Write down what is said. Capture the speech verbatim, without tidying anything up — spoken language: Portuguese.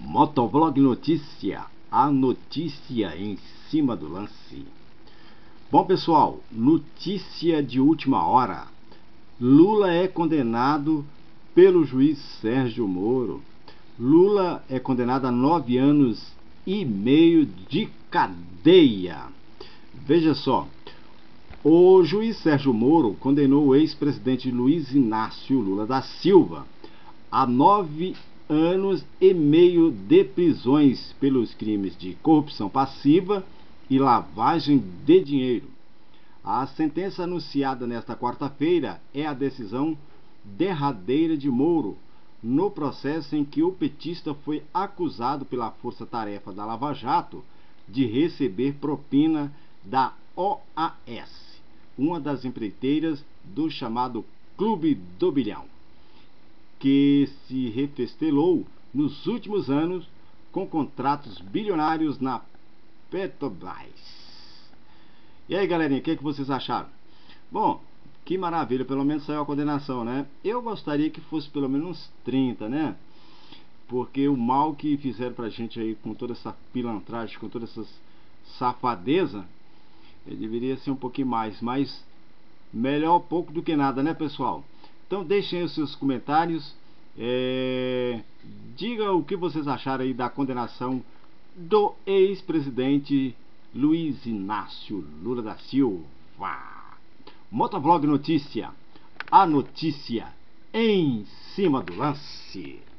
Motovlog Notícia, a notícia em cima do lance. Bom pessoal, notícia de última hora. Lula é condenado pelo juiz Sérgio Moro. Lula é condenado a nove anos e meio de cadeia. Veja só, o juiz Sérgio Moro condenou o ex-presidente Luiz Inácio Lula da Silva a nove anos e meio de prisões pelos crimes de corrupção passiva e lavagem de dinheiro. A sentença anunciada nesta quarta-feira é a decisão derradeira de Moro no processo em que o petista foi acusado pela Força-Tarefa da Lava Jato de receber propina da O A S, uma das empreiteiras do chamado Clube do Bilhão, que se refestelou nos últimos anos com contratos bilionários na Petrobras. E aí, galerinha, o que, é que vocês acharam? Bom, que maravilha, pelo menos saiu a condenação, né? Eu gostaria que fosse pelo menos uns trinta, né? Porque o mal que fizeram pra gente aí com toda essa pilantragem, com toda essa safadeza, deveria ser um pouquinho mais, mas melhor pouco do que nada, né, pessoal? Então deixem aí os seus comentários, é... diga o que vocês acharam aí da condenação do ex-presidente Luiz Inácio Lula da Silva. Motovlog Notícia, a notícia em cima do lance.